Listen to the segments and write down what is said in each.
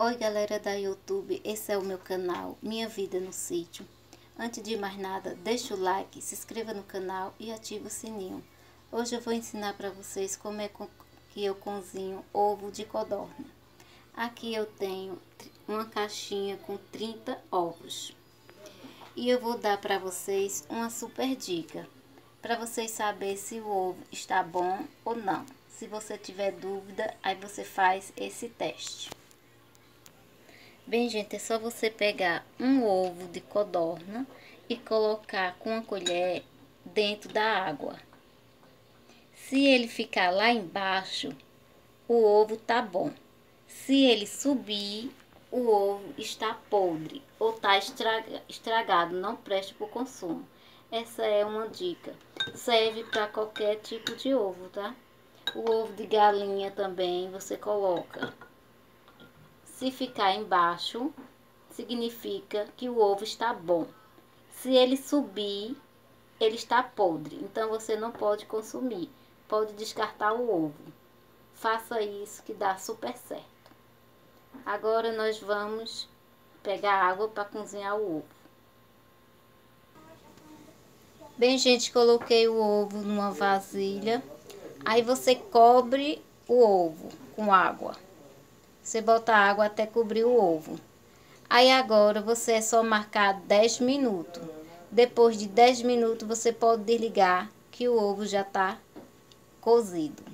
Oi galera da YouTube, esse é o meu canal Minha Vida no Sítio. Antes de mais nada, deixa o like, se inscreva no canal e ative o sininho. Hoje eu vou ensinar para vocês como é que eu cozinho ovo de codorna. Aqui eu tenho uma caixinha com 30 ovos. E eu vou dar para vocês uma super dica, para vocês saberem se o ovo está bom ou não. Se você tiver dúvida, aí você faz esse teste. Bem, gente, é só você pegar um ovo de codorna e colocar com uma colher dentro da água. Se ele ficar lá embaixo, o ovo tá bom. Se ele subir, o ovo está podre ou tá estragado, não presta para o consumo. Essa é uma dica. Serve para qualquer tipo de ovo, tá? O ovo de galinha também você coloca. Se ficar embaixo, significa que o ovo está bom. Se ele subir, ele está podre. Então você não pode consumir. Pode descartar o ovo. Faça isso que dá super certo. Agora nós vamos pegar água para cozinhar o ovo. Bem, gente, coloquei o ovo numa vasilha. Aí você cobre o ovo com água. Você bota água até cobrir o ovo. Aí agora você é só marcar 10 minutos. Depois de 10 minutos você pode desligar que o ovo já tá cozido.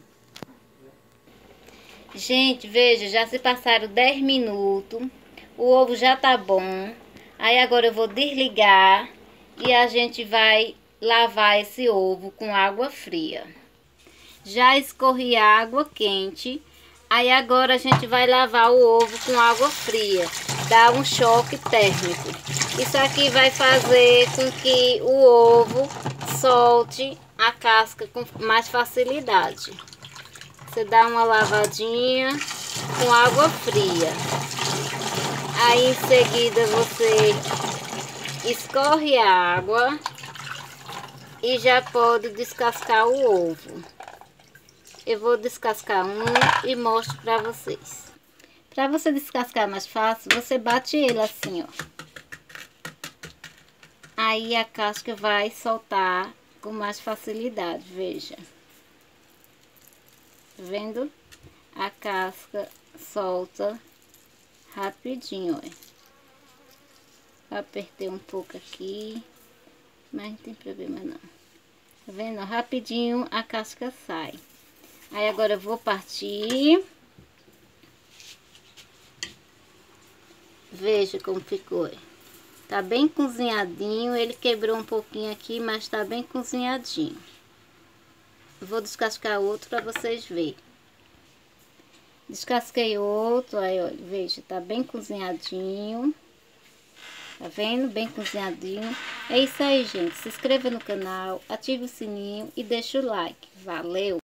Gente, veja, já se passaram 10 minutos. O ovo já tá bom. Aí agora eu vou desligar e a gente vai lavar esse ovo com água fria. Já escorri a água quente. Aí agora a gente vai lavar o ovo com água fria, dá um choque térmico. Isso aqui vai fazer com que o ovo solte a casca com mais facilidade. Você dá uma lavadinha com água fria. Aí em seguida você escorre a água e já pode descascar o ovo. Eu vou descascar um e mostro pra vocês. Pra você descascar mais fácil, você bate ele assim, ó. Aí a casca vai soltar com mais facilidade, veja. Tá vendo? A casca solta rapidinho, ó. Apertei um pouco aqui, mas não tem problema não. Tá vendo? Rapidinho a casca sai. Aí agora eu vou partir. Veja como ficou. Tá bem cozinhadinho. Ele quebrou um pouquinho aqui, mas tá bem cozinhadinho. Vou descascar outro para vocês verem. Descasquei outro. Aí, olha, veja, tá bem cozinhadinho. Tá vendo? Bem cozinhadinho. É isso aí, gente. Se inscreva no canal, ative o sininho e deixa o like. Valeu!